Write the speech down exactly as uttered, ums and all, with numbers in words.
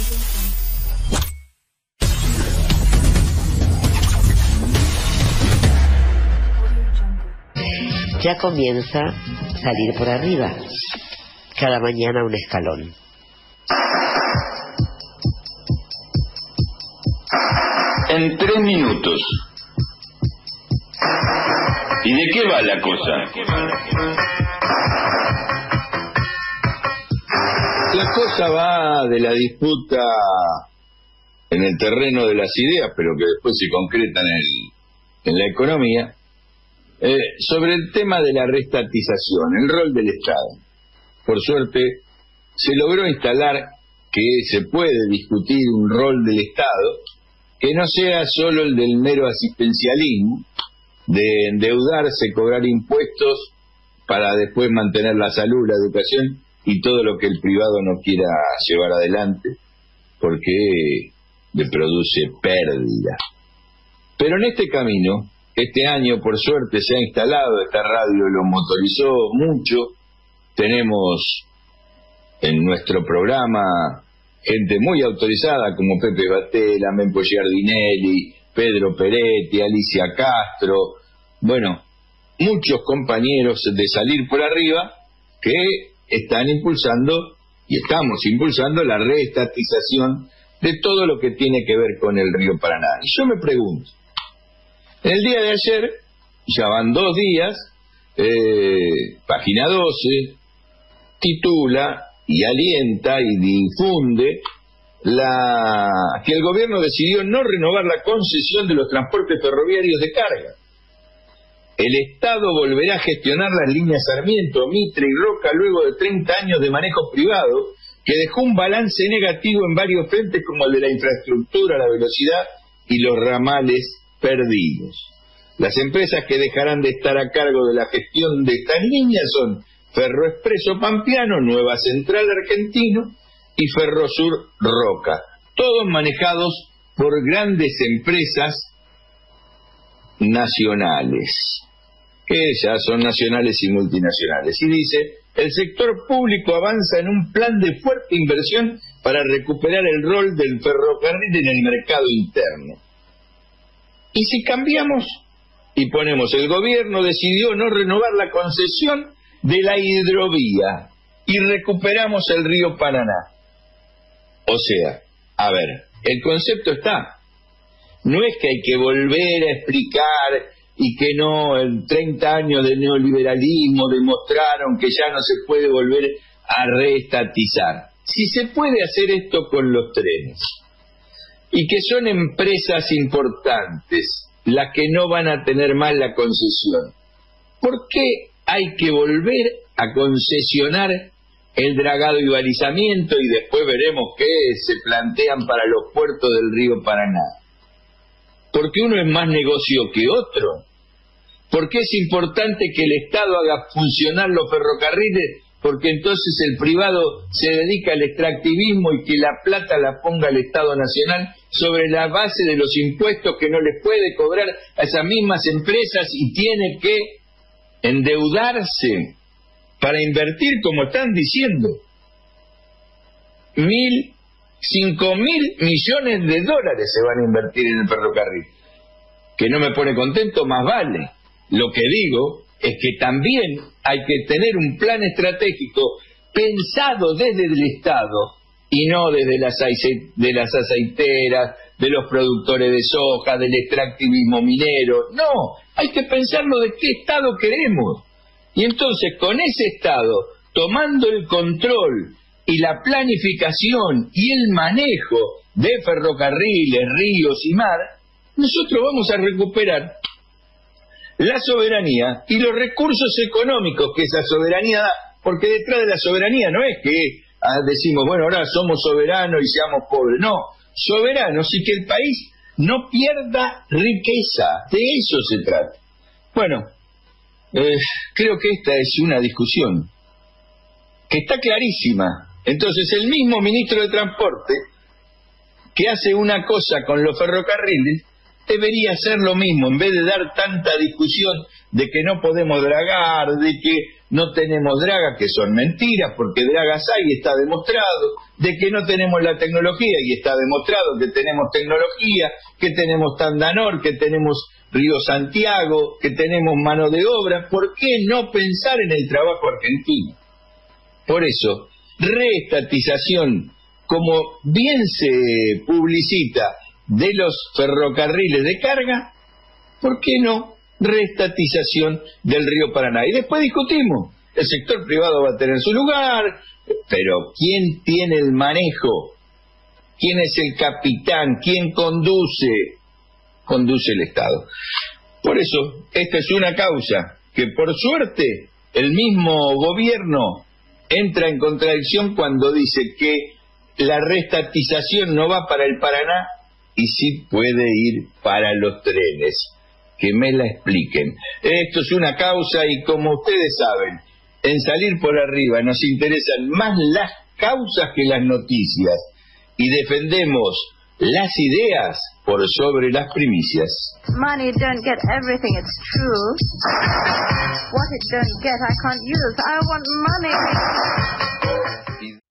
Ya comienza a salir por arriba, cada mañana un escalón. En tres minutos. ¿Y de qué va la cosa? La cosa va de la disputa en el terreno de las ideas, pero que después se concreta en, el, en la economía, eh, sobre el tema de la reestatización, el rol del Estado. Por suerte, se logró instalar que se puede discutir un rol del Estado que no sea solo el del mero asistencialismo, de endeudarse, cobrar impuestos para después mantener la salud, la educación y todo lo que el privado no quiera llevar adelante, porque le produce pérdida. Pero en este camino, este año por suerte se ha instalado, esta radio lo motorizó mucho, tenemos en nuestro programa gente muy autorizada como Pepe Batella, Mempo Giardinelli, Pedro Peretti, Alicia Castro, bueno, muchos compañeros de Salir por Arriba que están impulsando y estamos impulsando la reestatización de todo lo que tiene que ver con el río Paraná. Y yo me pregunto, en el día de ayer, ya van dos días, eh, Página doce titula y alienta y difunde la que el gobierno decidió no renovar la concesión de los transportes ferroviarios de carga. El Estado volverá a gestionar las líneas Sarmiento, Mitre y Roca luego de treinta años de manejo privado, que dejó un balance negativo en varios frentes como el de la infraestructura, la velocidad y los ramales perdidos. Las empresas que dejarán de estar a cargo de la gestión de estas líneas son Ferroexpreso Pampeano, Nueva Central Argentino y Ferrosur Roca, todos manejados por grandes empresas nacionales, que ya son nacionales y multinacionales. Y dice, el sector público avanza en un plan de fuerte inversión para recuperar el rol del ferrocarril en el mercado interno. Y si cambiamos y ponemos, el gobierno decidió no renovar la concesión de la hidrovía y recuperamos el río Paraná. O sea, a ver, el concepto está. No es que hay que volver a explicar y que no, en treinta años de neoliberalismo demostraron que ya no se puede volver a reestatizar. Si se puede hacer esto con los trenes, y que son empresas importantes las que no van a tener más la concesión, ¿por qué hay que volver a concesionar el dragado y balizamiento y después veremos qué se plantean para los puertos del río Paraná? Porque uno es más negocio que otro. Porque es importante que el Estado haga funcionar los ferrocarriles, porque entonces el privado se dedica al extractivismo y que la plata la ponga el Estado Nacional sobre la base de los impuestos que no les puede cobrar a esas mismas empresas y tiene que endeudarse para invertir, como están diciendo, mil, cinco mil millones de dólares se van a invertir en el ferrocarril. Que no me pone contento, más vale. Lo que digo es que también hay que tener un plan estratégico pensado desde el Estado y no desde las, de las aceiteras, de los productores de soja, del extractivismo minero. No, hay que pensarlo de qué Estado queremos. Y entonces con ese Estado, tomando el control y la planificación y el manejo de ferrocarriles, ríos y mar, nosotros vamos a recuperar la soberanía y los recursos económicos que esa soberanía da, porque detrás de la soberanía no es que ah, decimos, bueno, ahora somos soberanos y seamos pobres, no, soberanos y que el país no pierda riqueza, de eso se trata. Bueno, eh, creo que esta es una discusión que está clarísima. Entonces el mismo ministro de Transporte que hace una cosa con los ferrocarriles debería ser lo mismo, en vez de dar tanta discusión de que no podemos dragar, de que no tenemos dragas, que son mentiras, porque dragas hay y está demostrado, de que no tenemos la tecnología y está demostrado que tenemos tecnología, que tenemos Tandanor, que tenemos Río Santiago, que tenemos mano de obra. ¿Por qué no pensar en el trabajo argentino? Por eso, reestatización, como bien se publicita, de los ferrocarriles de carga, ¿por qué no reestatización del río Paraná? Y después discutimos, el sector privado va a tener su lugar, pero ¿quién tiene el manejo? ¿Quién es el capitán? ¿Quién conduce? Conduce el Estado. Por eso, esta es una causa que por suerte el mismo gobierno entra en contradicción cuando dice que la reestatización no va para el Paraná y sí puede ir para los trenes. Que me la expliquen. Esto es una causa y como ustedes saben, en Salir por Arriba nos interesan más las causas que las noticias y defendemos las ideas por sobre las primicias. Money don't get everything, it's true. What it don't get, I can't use. I want money.